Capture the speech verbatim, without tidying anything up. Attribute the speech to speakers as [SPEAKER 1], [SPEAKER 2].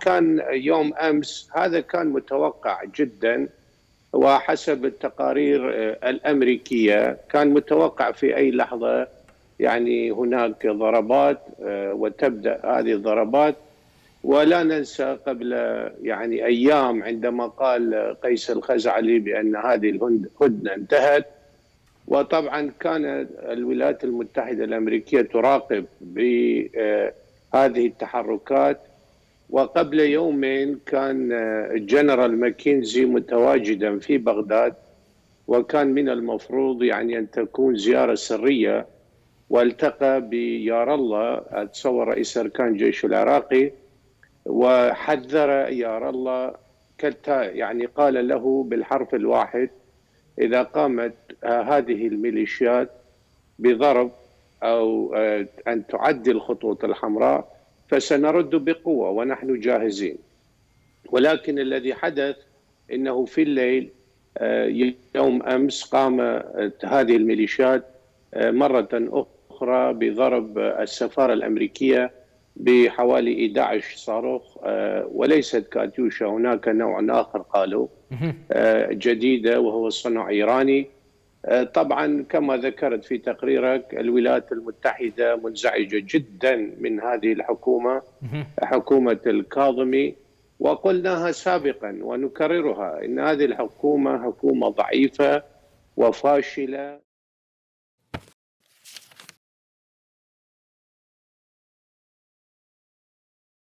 [SPEAKER 1] كان يوم أمس هذا كان متوقع جدا، وحسب التقارير الأمريكية كان متوقع في أي لحظة يعني هناك ضربات وتبدأ هذه الضربات. ولا ننسى قبل يعني أيام عندما قال قيس الخزعلي بأن هذه الهدنة انتهت، وطبعا كانت الولايات المتحدة الأمريكية تراقب بهذه التحركات. وقبل يومين كان الجنرال ماكينزي متواجدا في بغداد، وكان من المفروض يعني أن تكون زيارة سرية، والتقى بيار الله أتصور رئيس أركان الجيش العراقي، وحذر يار الله يعني قال له بالحرف الواحد: إذا قامت هذه الميليشيات بضرب أو أن تعدي الخطوط الحمراء فسنرد بقوة ونحن جاهزين. ولكن الذي حدث إنه في الليل يوم أمس قامت هذه الميليشيات مرة أخرى بضرب السفارة الأمريكية بحوالي أحد عشر صاروخ، وليست كاتيوشا، هناك نوع آخر قالوا جديدة وهو صنع إيراني. طبعا كما ذكرت في تقريرك الولايات المتحدة منزعجة جدا من هذه الحكومة، حكومة الكاظمي، وقلناها سابقا ونكررها إن هذه الحكومة حكومة ضعيفة وفاشلة.